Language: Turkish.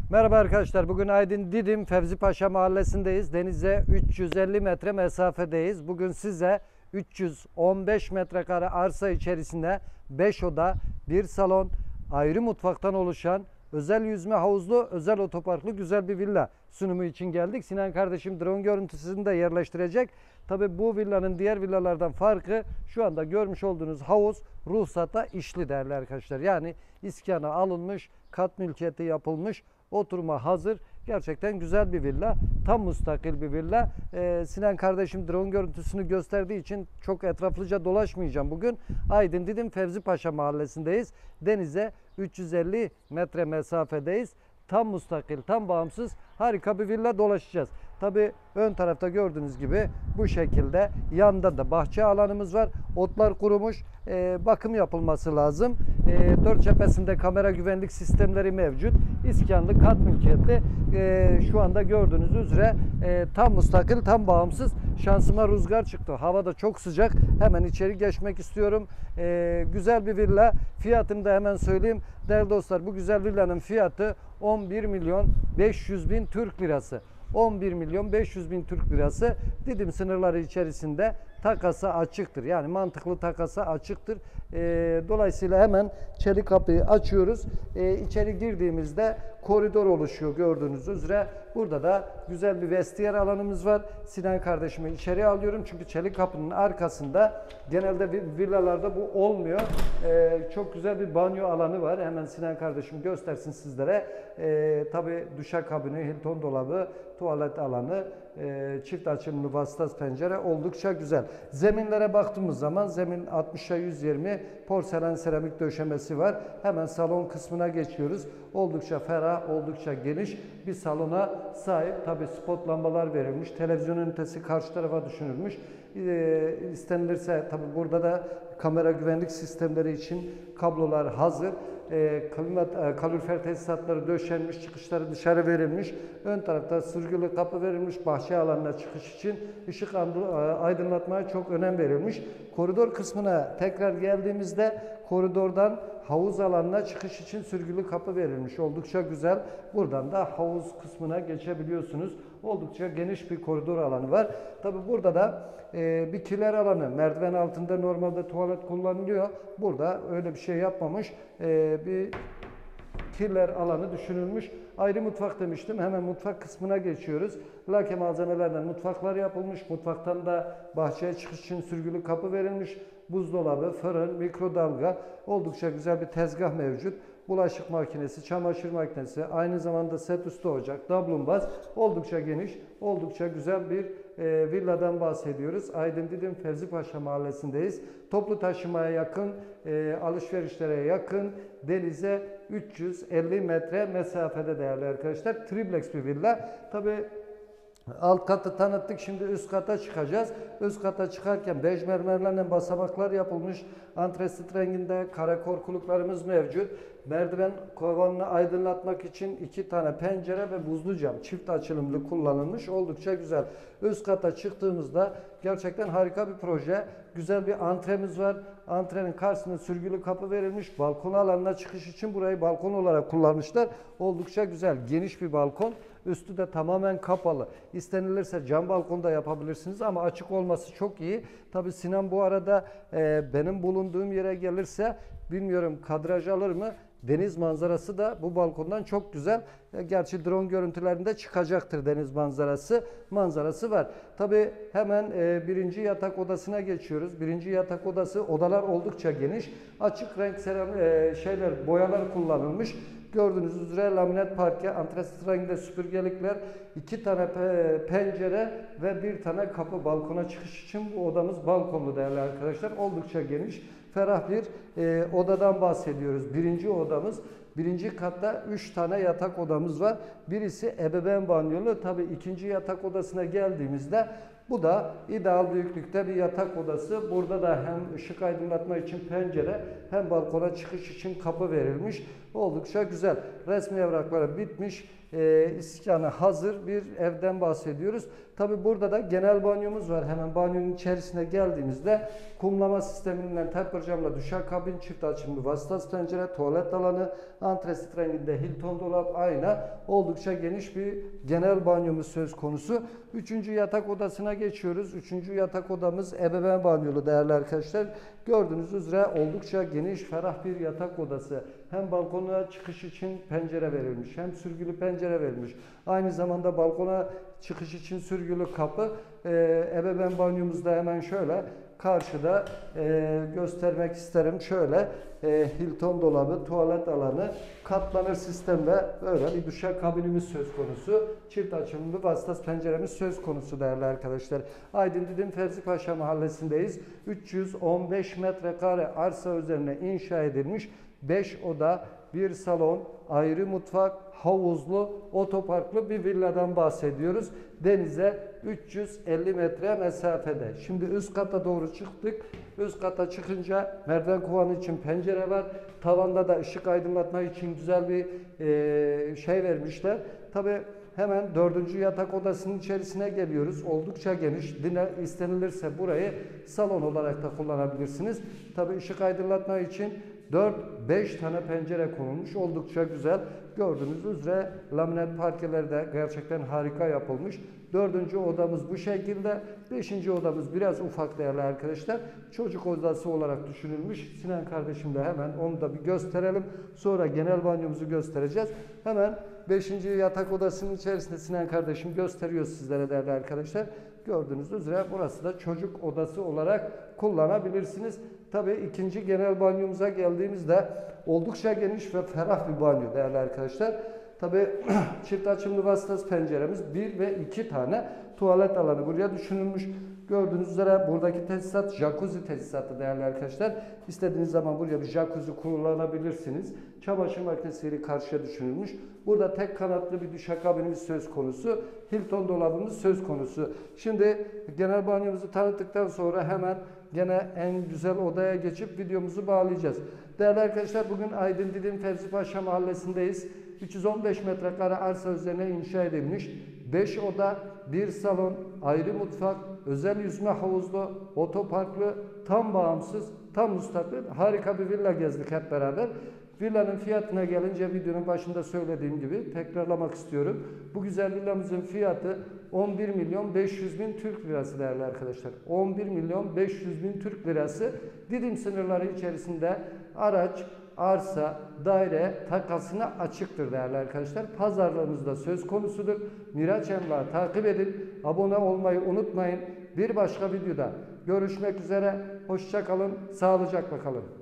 Merhaba arkadaşlar. Bugün Aydın Didim Fevzi Paşa Mahallesi'ndeyiz. Denize 350 metre mesafedeyiz. Bugün size 315 metrekare arsa içerisinde 5 oda, 1 salon, ayrı mutfaktan oluşan özel yüzme havuzlu, özel otoparklı güzel bir villa sunumu için geldik. Sinan kardeşim drone görüntüsünü de yerleştirecek. Tabi bu villanın diğer villalardan farkı şu anda görmüş olduğunuz havuz ruhsata işli değerli arkadaşlar. Yani iskana alınmış, kat mülkiyeti yapılmış, oturuma hazır. Gerçekten güzel bir villa. Tam müstakil bir villa. Sinan kardeşim drone görüntüsünü gösterdiği için çok etraflıca dolaşmayacağım bugün. Aydın Didim Fevzi Paşa Mahallesi'ndeyiz. Denize 350 metre mesafedeyiz. Tam müstakil, tam bağımsız harika bir villa dolaşacağız. Tabi ön tarafta gördüğünüz gibi bu şekilde yanda da bahçe alanımız var. Otlar kurumuş. Bakım yapılması lazım. Dört cephesinde kamera güvenlik sistemleri mevcut. İskanlı, kat mülkiyetli. Şu anda gördüğünüz üzere tam müstakil, tam bağımsız. Şansıma rüzgar çıktı. Hava da çok sıcak. Hemen içeri geçmek istiyorum. Güzel bir villa. Fiyatını da hemen söyleyeyim. Değerli dostlar, bu güzel villanın fiyatı 11 milyon 500 bin Türk lirası. 11 milyon 500 bin Türk lirası. Didim sınırları içerisinde takasa açıktır. Yani mantıklı takasa açıktır. Dolayısıyla hemen çelik kapıyı açıyoruz. İçeri girdiğimizde koridor oluşuyor gördüğünüz üzere. Burada da güzel bir vestiyer alanımız var. Sinan kardeşimi içeri alıyorum. Çünkü çelik kapının arkasında genelde villalarda bu olmuyor. Çok güzel bir banyo alanı var. Hemen Sinan kardeşim göstersin sizlere. Tabii duşakabini, Hilton dolabı, tuvalet alanı, çift açımlı vasıtası pencere oldukça güzel. Zeminlere baktığımız zaman zemin 60'a 120 porselen seramik döşemesi var. Hemen salon kısmına geçiyoruz. Oldukça ferah, oldukça geniş bir salona sahip. Tabi spot lambalar verilmiş. Televizyon ünitesi karşı tarafa düşünülmüş. İstenilirse tabi burada da kamera güvenlik sistemleri için kablolar hazır. Kalorifer tesisatları döşenmiş, çıkışları dışarı verilmiş. Ön tarafta sürgülü kapı verilmiş, bahçe alanına çıkış için ışık aydınlatmaya çok önem verilmiş. Koridor kısmına tekrar geldiğimizde koridordan havuz alanına çıkış için sürgülü kapı verilmiş. Oldukça güzel. Buradan da havuz kısmına geçebiliyorsunuz. Oldukça geniş bir koridor alanı var. Tabi burada da bir kiler alanı. Merdiven altında normalde tuvalet kullanılıyor. Burada öyle bir şey yapmamış. Bir kirler alanı düşünülmüş. Ayrı mutfak demiştim. Hemen mutfak kısmına geçiyoruz. Lake malzemelerden mutfaklar yapılmış. Mutfaktan da bahçeye çıkış için sürgülü kapı verilmiş. Buzdolabı, fırın, mikrodalga, oldukça güzel bir tezgah mevcut. Bulaşık makinesi, çamaşır makinesi, aynı zamanda set üstü ocak, dablumbaz, oldukça geniş, oldukça güzel bir villadan bahsediyoruz. Aydın Didim Fevzi Paşa Mahallesi'ndeyiz. Toplu taşımaya yakın, alışverişlere yakın, denize 350 metre mesafede değerli arkadaşlar. Triplex bir villa. Tabii alt katı tanıttık. Şimdi üst kata çıkacağız. Üst kata çıkarken bej mermerlerle basamaklar yapılmış. Antresit renginde kare korkuluklarımız mevcut. Merdiven kovanını aydınlatmak için 2 tane pencere ve buzlu cam çift açılımlı kullanılmış. Oldukça güzel. Üst kata çıktığımızda gerçekten harika bir proje. Güzel bir antremiz var. Antrenin karşısında sürgülü kapı verilmiş. Balkon alanına çıkış için burayı balkon olarak kullanmışlar. Oldukça güzel. Geniş bir balkon. Üstü de tamamen kapalı. İstenilirse cam balkonda yapabilirsiniz ama açık olması çok iyi. Tabi Sinan bu arada benim bulunduğum yere gelirse bilmiyorum kadraj alır mı? Deniz manzarası da bu balkondan çok güzel. Gerçi drone görüntülerinde çıkacaktır deniz manzarası var. Tabi hemen birinci yatak odasına geçiyoruz. Birinci yatak odası, odalar oldukça geniş. Açık renk boyalar kullanılmış. Gördüğünüz üzere laminat parke, antresit renginde süpürgelikler, 2 tane pencere ve 1 tane kapı balkona çıkış için bu odamız balkonlu değerli arkadaşlar. Oldukça geniş, ferah bir odadan bahsediyoruz. Birinci odamız. Birinci katta 3 tane yatak odamız var. Birisi ebeveyn banyolu. Tabii ikinci yatak odasına geldiğimizde Bu da ideal büyüklükte bir yatak odası. Burada da hem ışık aydınlatma için pencere hem balkona çıkış için kapı verilmiş. Oldukça güzel. Resmi evrakları bitmiş. İskana hazır bir evden bahsediyoruz. Tabi burada da genel banyomuz var. Hemen banyonun içerisine geldiğimizde kumlama sisteminden temper camla duşakabin, çift açımlı vasıtasız pencere, tuvalet alanı, antresit renginde Hilton dolap, ayna, oldukça geniş bir genel banyomuz söz konusu. Üçüncü yatak odasına geçiyoruz. Üçüncü yatak odamız ebeveyn banyolu değerli arkadaşlar. Gördüğünüz üzere oldukça geniş, ferah bir yatak odası. Hem balkona çıkış için pencere verilmiş, hem sürgülü pencere verilmiş. Aynı zamanda balkona çıkış için sürgülü kapı. Ebeveyn banyomuzda hemen şöyle karşıda göstermek isterim. Şöyle Hilton dolabı, tuvalet alanı, katlanır sistemle böyle bir duşakabinimiz söz konusu. Çift açımlı vasıtasız penceremiz söz konusu değerli arkadaşlar. Aydın Didim Fevzi Paşa mahallesindeyiz. 315 metrekare arsa üzerine inşa edilmiş 5 oda, 1 salon, ayrı mutfak, havuzlu, otoparklı bir villadan bahsediyoruz. Denize 350 metre mesafede. Şimdi üst kata doğru çıktık. Üst kata çıkınca merdiven kovanı için pencere var. Tavanda da ışık aydınlatma için güzel bir şey vermişler. Tabi hemen 4. yatak odasının içerisine geliyoruz. Oldukça geniş. İstenilirse burayı salon olarak da kullanabilirsiniz. Tabi ışık aydınlatma için 4-5 tane pencere konulmuş. Oldukça güzel. Gördüğünüz üzere laminat parkeler de gerçekten harika yapılmış. 4. odamız bu şekilde. 5. odamız biraz ufak değerli arkadaşlar. Çocuk odası olarak düşünülmüş. Sinan kardeşim de hemen onu da bir gösterelim. Sonra genel banyomuzu göstereceğiz. Hemen 5. yatak odasının içerisinde Sinan kardeşim gösteriyor sizlere değerli arkadaşlar. Gördüğünüz üzere burası da çocuk odası olarak kullanabilirsiniz. Tabii ikinci genel banyomuza geldiğimizde oldukça geniş ve ferah bir banyo değerli arkadaşlar. Tabii çift açımlı vasıtasız penceremiz 1 ve 2 tane tuvalet alanı buraya düşünülmüş. Gördüğünüz üzere buradaki tesisat jacuzzi tesisatı değerli arkadaşlar. İstediğiniz zaman buraya bir jacuzzi kullanabilirsiniz. Çamaşır makinesiyle karşıya düşünülmüş. Burada tek kanatlı bir duşakabinimiz söz konusu. Hilton dolabımız söz konusu. Şimdi genel banyomuzu tanıttıktan sonra hemen gene en güzel odaya geçip videomuzu bağlayacağız. Değerli arkadaşlar bugün Aydın Didim Fevzi Paşa mahallesindeyiz. 315 metrekare arsa üzerine inşa edilmiş 5 oda, 1 salon, ayrı mutfak, özel yüzme havuzlu, otoparklı, tam bağımsız, tam müstakil harika bir villa gezdik hep beraber. Villanın fiyatına gelince videonun başında söylediğim gibi tekrarlamak istiyorum. Bu güzel villamızın fiyatı 11 milyon 500 bin Türk lirası değerli arkadaşlar. 11 milyon 500 bin Türk lirası. Didim sınırları içerisinde araç, arsa, daire takasına açıktır değerli arkadaşlar. Pazarlığımız da söz konusudur. Miraç Emlak'ı takip edin. Abone olmayı unutmayın. Bir başka videoda görüşmek üzere. Hoşça kalın. Sağlıcakla kalın.